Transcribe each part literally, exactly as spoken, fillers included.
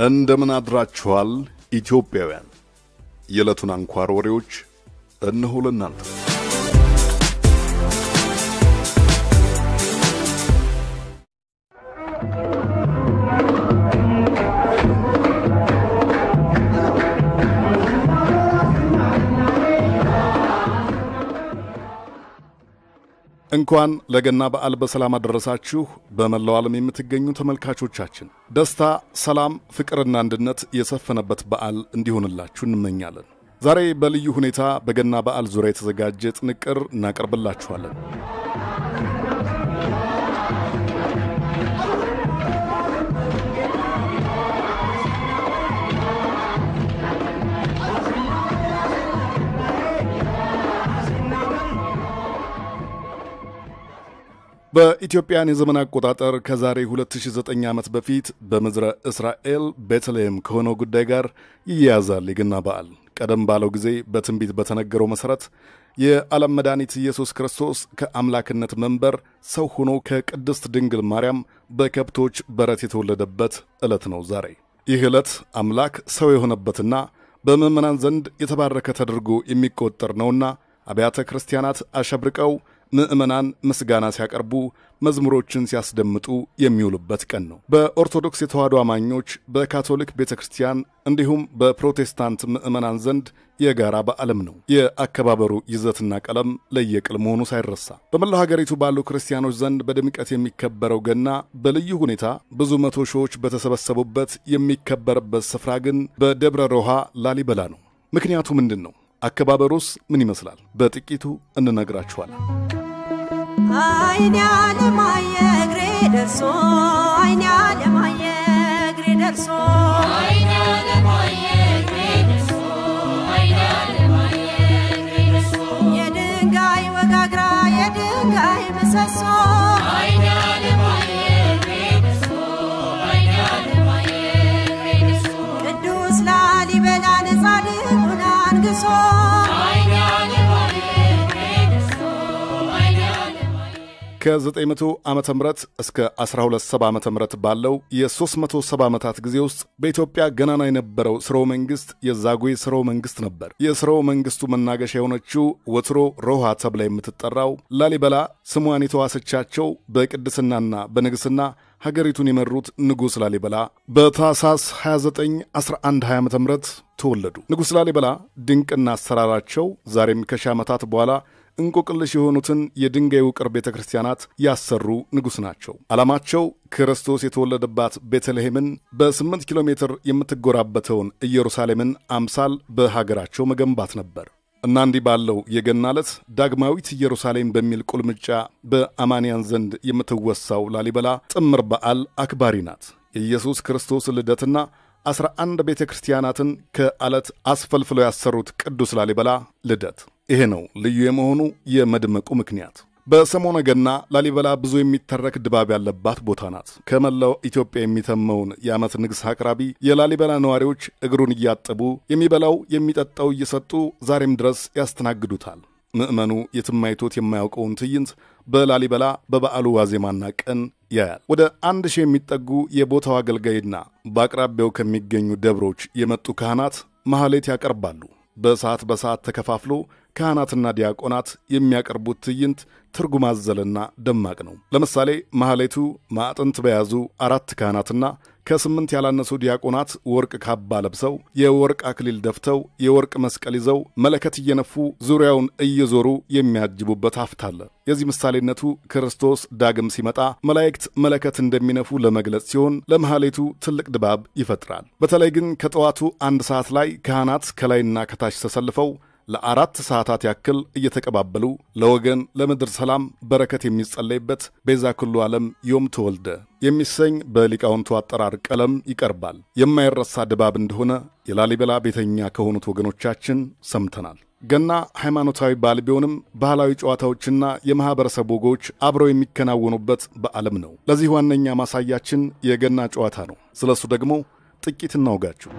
እንደምን አድራችኋል ኢትዮጵያውያን የዕለቱን አንኳር ወሬዎች እነሆ ለእናንተ እንኳን ለገና በዓል በሰላም አደረሳችሁ በመላው ዓለም የምትገኙ ተመልካቾቻችን ደስታ ሰላም ፍቅርና አንድነት የሰፈነበት በዓል እንዲሆንላችሁ እንመኛለን ዛሬ በልዩ ሁኔታ በገና በዓል ዙሪያ የተዘጋጀ ጥንቅር እናቀርብላችኋለን በኢትዮጵያን የዘመን አቆጣጠር ከዛሬ ሁለት ሺህ ዘጠኝ ዓመት በፊት በምድረ እስራኤል ቤተልሔም ከሆነው ጉዳይ ጋር ይያዛል የገና በዓል ቀደም ባለው ጊዜ በትንቢት በተነገረው መሰረት የዓለም መድኃኒት ኢየሱስ ክርስቶስ ከአምላክነት መንበር ሰው ሆኖ ከቅድስት ድንግል ማርያም በከብቶች በረት የተወለደበት ዕለት ነው ዛሬ ይህ ዕለት አምላክ ሰው የሆነበትና በምዕመናን ዘንድ የተባረከ ተደርጎ የሚቆጠር ነውና አብያተ ክርስቲያናት አሸብርቀው ምዕመናን ምስጋና ሲያቀርቡ መዝሙሮችን ሲያስደምጡ የሚውሉበት ቀን ነው በኦርቶዶክስ የተዋሕዶ አማኞች በካቶሊክ ቤተክርስቲያን እንዲሁም በፕሮቴስታንት ምዕመናን ዘንድ የጋራ በዓለም ነው የአከባበሩ ይዘትና ቀለም ለየቅል መሆኑ ሳይረሳ በመላው ሀገሪቱ ባሉ ክርስቲያኖች ዘንድ በድምቀት የሚከበረው ገና በልዩ ሁኔታ ብዙ መቶ ሺዎች በተሰበሰቡበት የሚከበርበት ስፍራ ግን በደብረ ሮሃ ላሊበላ ነው ምክንያቱ ምንድነው አከባበሩስ ምን ይመስላል በጥቂቱ እንነግራችኋለን አይኔ አለማየ እግሬ ደርሶ አይኔ አለማየ እግሬ ደርሶ አይኔ አለማየ እግሬ ደርሶ አይኔ አለማየ እግሬ ደርሶ የድንጋይ ወጋግራ የድንጋይ ምሰሶ አይኔ አለማየ እግሬ ደርሶ አይኔ አለማየ እግሬ ደርሶ ቅዱስ ላሊበላን ጻድቁን አንግሶ ከዘጠኝ መቶ ዓመተ ምህረት እስከ አስራ ሁለት ሰባ ዓመተ ምህረት ባለው የሦስት መቶ ሰባ ዓመታት ጊዜ ውስጥ በኢትዮጵያ ገናና የነበረው ስርወ መንግስት የዛጉዌ ስርወ መንግስት ነበር የስርወ መንግስቱ መናገሻ የሆነችው ወትሮ ሮሃ ተብላ የምትጠራው ላሊበላ ስሟን የተዋሰቻቸው በቅድስናና በንግስና ሀገሪቱን የመሩት ንጉስ ላሊበላ በታኅሳስ ሃያ ዘጠኝ አስራ አንድ ሃያ ዓመተ ምህረት ተወለዱ ንጉስ ላሊበላ ድንቅና አሰራራቸው ዛሬም ከሺህ ዓመታት በኋላ እንቆቅልሽ የሆኑትን የድንጋይ ውቅር ቤተክርስቲያናት ያሰሩ ንጉስ ናቸው ዓላማቸው ክርስቶስ የተወለደባት ቤተልሔምን በስምንት ኪሎ ሜትር የምትጎራበተውን ኢየሩሳሌምን አምሳል በሀገራቸው መገንባት ነበር እና እንዲህ ባለው የገና ዕለት ዳግማዊት ኢየሩሳሌም በሚል ቁልምጫ በአማንያን ዘንድ የምትወሳው ላሊበላ ጥምር በዓል አክባሪ ናት የኢየሱስ ክርስቶስ ልደትና አስራ አንድ ቤተክርስቲያናትን ከዓለት አስፈልፍለው ያሰሩት ቅዱስ ላሊበላ ልደት ይሄ ነው ልዩ የመሆኑ የመድመቁ ምክንያት በሰሞነ ገና ላሊበላ ብዙ የሚተረክ ድባብ ያለባት ቦታ ናት ከመላው ኢትዮጵያ የሚተመውን የዓመት ንግስ አቅራቢ የላሊበላ ነዋሪዎች እግሩን እያጠቡ የሚበላው የሚጠጣው እየሰጡ ዛሬም ድረስ ያስተናግዱታል ምዕመኑ የትማይቶት የማያውቀውን ትዕይንት በላሊበላ በበዓሉ ዋዜማና ቀን ያያል ወደ አንድ ሺህ የሚጠጉ የቦታው አገልጋይና በአቅራቢያው ከሚገኙ ደብሮች የመጡ ካህናት ማህሌት ያቀርባሉ በሰዓት በሰዓት ተከፋፍሎ ካህናትና ዲያቆናት የሚያቀርቡት ትዕይንት ትርጉም አዘልና ደማቅ ነው ለምሳሌ ማህሌቱ ማዕጠንት በያዙ አራት ካህናትና ከስምንት ያላነሱ ዲያቆናት ወርቅ ካባ ለብሰው የወርቅ አክሊል ደፍተው የወርቅ መስቀል ይዘው መለከት እየነፉ ዙሪያውን እየዞሩ የሚያጅቡበት አፍታለ የዚህ ምሳሌነቱ ክርስቶስ ዳግም ሲመጣ መላእክት መለከት እንደሚነፉ ለመግለጽ ሲሆን ለማህሌቱ ትልቅ ድባብ ይፈጥራል በተለይ ግን ከጠዋቱ አንድ ሰዓት ላይ ካህናት ከላይና ከታች ተሰልፈው ለአራት ሰዓታት ያክል እየተቀባበሉ ለወገን ለምድር ሰላም በረከት የሚጸለይበት ቤዛ ኩሉ ዓለም ዮም ተወልደ የሚሰኝ በሊቃውንቱ አጠራር ቀለም ይቀርባል የማይረሳ ድባብ እንደሆነ የላሊበላ ቤተኛ ከሆኑት ወገኖቻችን ሰምተናል ገና ሃይማኖታዊ በዓል ቢሆንም ባህላዊ ጨዋታዎችና የማህበረሰብ ወጎች አብረው የሚከናወኑበት በዓለም ነው ለዚህ ዋነኛ ማሳያችን የገና ጨዋታ ነው ስለሱ ደግሞ ጥቂት እናውጋችሁ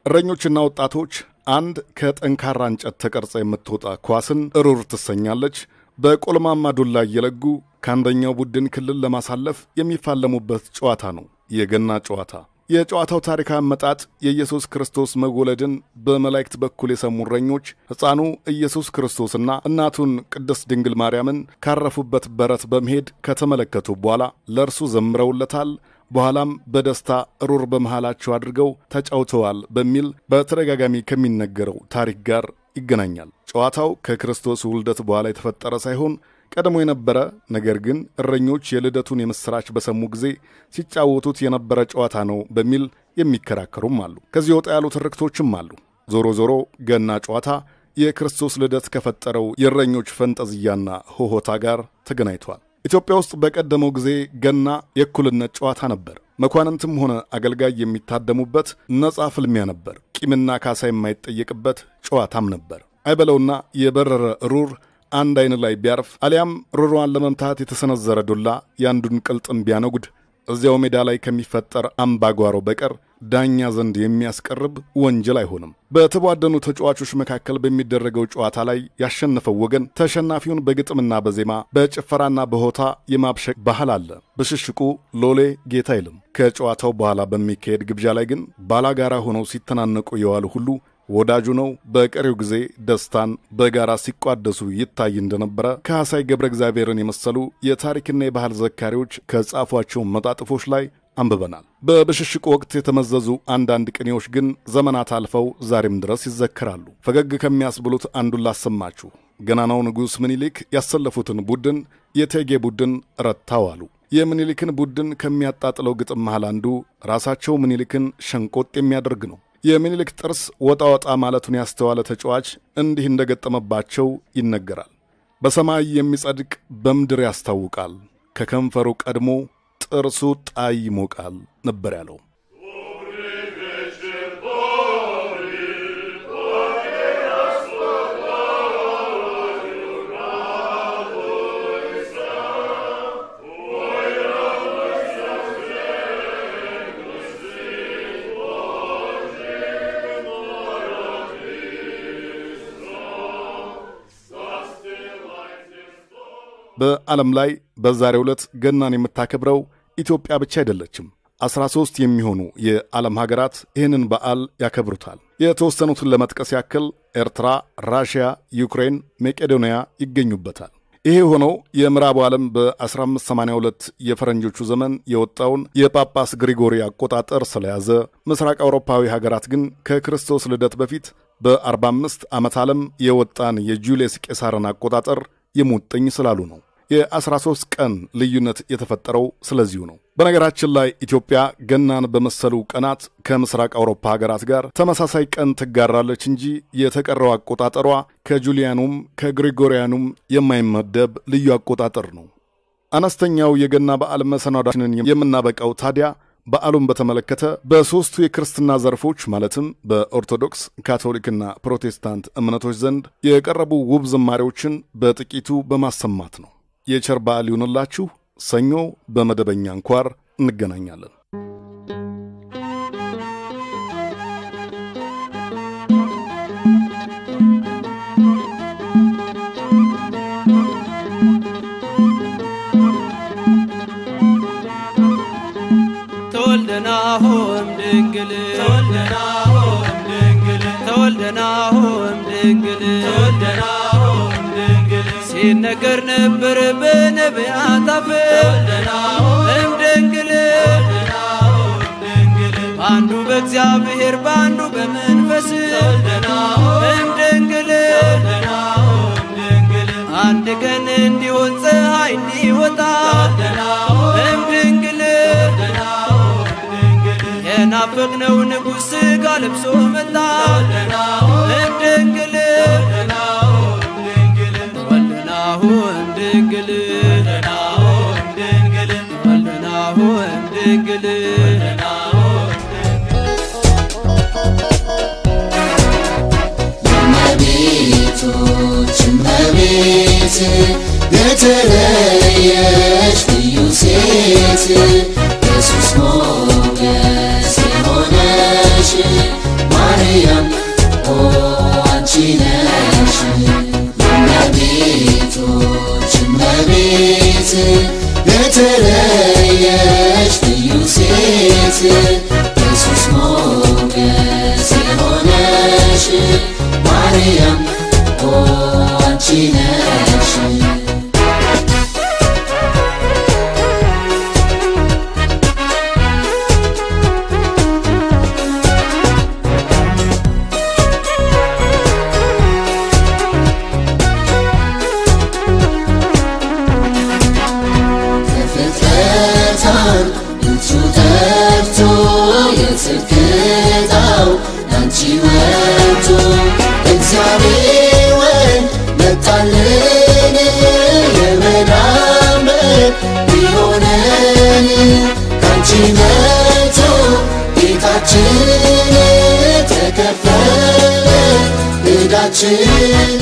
እረኞችና ወጣቶች አንድ ከጠንካራ እንጨት ተቀርጻ የምትወጣ ኳስን ሩር ትሰኛለች በቆልማማ ዱላ እየለጉ ከአንደኛው ቡድን ክልል ለማሳለፍ የሚፋለሙበት ጨዋታ ነው የገና ጨዋታ። የጨዋታው ታሪክ አመጣጥ የኢየሱስ ክርስቶስ መወለድን በመላእክት በኩል የሰሙ እረኞች ሕፃኑ ኢየሱስ ክርስቶስና እናቱን ቅድስት ድንግል ማርያምን ካረፉበት በረት በመሄድ ከተመለከቱ በኋላ ለእርሱ ዘምረውለታል። በኋላም በደስታ ሩር በመሃላቸው አድርገው ተጫውተዋል በሚል በተደጋጋሚ ከሚነገረው ታሪክ ጋር ይገናኛል። ጨዋታው ከክርስቶስ ውልደት በኋላ የተፈጠረ ሳይሆን ቀድሞ የነበረ ነገር ግን እረኞች የልደቱን የምስራች በሰሙ ጊዜ ሲጫወቱት የነበረ ጨዋታ ነው በሚል የሚከራከሩም አሉ። ከዚህ ወጣ ያሉ ትርክቶችም አሉ። ዞሮ ዞሮ ገና ጨዋታ የክርስቶስ ልደት ከፈጠረው የእረኞች ፈንጠዝያና ሆሆታ ጋር ተገናኝቷል። ኢትዮጵያ ውስጥ በቀደመው ጊዜ ገና የእኩልነት ጨዋታ ነበር። መኳንንትም ሆነ አገልጋይ የሚታደሙበት ነጻ ፍልሚያ ነበር። ቂምና ካሳ የማይጠየቅበት ጨዋታም ነበር። አይበለውና የበረረ ሩር አንድ አይን ላይ ቢያርፍ አሊያም ሩሯን ለመምታት የተሰነዘረ ዱላ ያንዱን ቅልጥም ቢያነጉድ እዚያው ሜዳ ላይ ከሚፈጠር አምባጓሮ በቀር ዳኛ ዘንድ የሚያስቀርብ ወንጀል አይሆንም። በተቧደኑ ተጫዋቾች መካከል በሚደረገው ጨዋታ ላይ ያሸነፈው ወገን ተሸናፊውን በግጥምና በዜማ በጭፈራና በሆታ የማብሸቅ ባህል አለ። በሽሽቁ ሎሌ ጌታ አይልም። ከጨዋታው በኋላ በሚካሄድ ግብዣ ላይ ግን ባላጋራ ሆነው ሲተናነቁ የዋሉ ሁሉ ወዳጁ ነው። በቀሪው ጊዜ ደስታን በጋራ ሲቋደሱ ይታይ እንደነበረ ከሐሳይ ገብረ እግዚአብሔርን የመሰሉ የታሪክና የባህል ዘካሪዎች ከጻፏቸው መጣጥፎች ላይ አንብበናል። በብሽሽቅ ወቅት የተመዘዙ አንዳንድ ቅኔዎች ግን ዘመናት አልፈው ዛሬም ድረስ ይዘከራሉ። ፈገግ ከሚያስብሉት አንዱን ላሰማችሁ። ገናናው ንጉሥ ምኒልክ ያሰለፉትን ቡድን የቴጌ ቡድን ረታው አሉ። የምኒልክን ቡድን ከሚያጣጥለው ግጥም መሃል አንዱ ራሳቸው ምኒልክን ሸንቆጥ የሚያደርግ ነው። የምኒልክ ጥርስ ወጣ ወጣ ማለቱን ያስተዋለ ተጫዋች እንዲህ እንደገጠመባቸው ይነገራል። በሰማይ የሚጸድቅ በምድር ያስታውቃል፣ ከከንፈሩ ቀድሞ ጥርሱ ጣይ ይሞቃል ነበር ያለው። በዓለም ላይ በዛሬው ዕለት ገናን የምታከብረው ኢትዮጵያ ብቻ አይደለችም። አስራ ሶስት የሚሆኑ የዓለም ሀገራት ይህንን በዓል ያከብሩታል። የተወሰኑትን ለመጥቀስ ያክል ኤርትራ፣ ራሽያ፣ ዩክሬን፣ መቄዶንያ ይገኙበታል። ይሄ ሆነው የምዕራቡ ዓለም በ1582 የፈረንጆቹ ዘመን የወጣውን የጳጳስ ግሪጎሪ አቆጣጠር ስለያዘ፣ ምስራቅ አውሮፓዊ ሀገራት ግን ከክርስቶስ ልደት በፊት በ45 ዓመት ዓለም የወጣን የጁልየስ ቄሳርን አቆጣጠር የሙጥኝ ስላሉ ነው። የ13 ቀን ልዩነት የተፈጠረው ስለዚሁ ነው። በነገራችን ላይ ኢትዮጵያ ገናን በመሰሉ ቀናት ከምስራቅ አውሮፓ ሀገራት ጋር ተመሳሳይ ቀን ትጋራለች እንጂ የተቀረው አቆጣጠሯ ከጁሊያኑም ከግሪጎሪያኑም የማይመደብ ልዩ አቆጣጠር ነው። አነስተኛው የገና በዓል መሰናዷችንን የምናበቃው ታዲያ በዓሉን በተመለከተ በሶስቱ የክርስትና ዘርፎች ማለትም በኦርቶዶክስ፣ ካቶሊክና ፕሮቴስታንት እምነቶች ዘንድ የቀረቡ ውብ ዝማሬዎችን በጥቂቱ በማሰማት ነው። የቸር በዓል ይሁንላችሁ። ሰኞ በመደበኛ አንኳር እንገናኛለን። ተወልደናሆም ድንግል ተወልደናሆም ድንግል ተወልደናሆም ድንግል ተወልደናሆም ድንግል ሲነገር ነበር በነቢያት አፍ ተወልደናሆም ድንግል ተወልደናሆም ድንግል አንዱ በእግዚአብሔር ባንዱ በመንፈስ ተወልደናሆም ድንግል ተወልደናሆም ድንግል አንድ ቀን እንዲሆን ፀሐይ እንዲወጣ ተወልደናሆም ድንግል ናፈቅነው ንጉሥ ሥጋ ለብሶ መጣ ተወልደናሆም ድንግል ተወልደናሆም ድንግል ተወልደናሆም ድንግል ተወልደናሆም ድንግል እመቤቶች እመቤት የተለየች ልዩ ሴት ኢየሱስ ሞገስ ሆነሽ ማርያም የተለየሽ ልዩ ሴት ኢየሱስ ሞገስ የሆነሽ ማርያም ኦ አንቺ ነሽ ተከፈለ እዳችን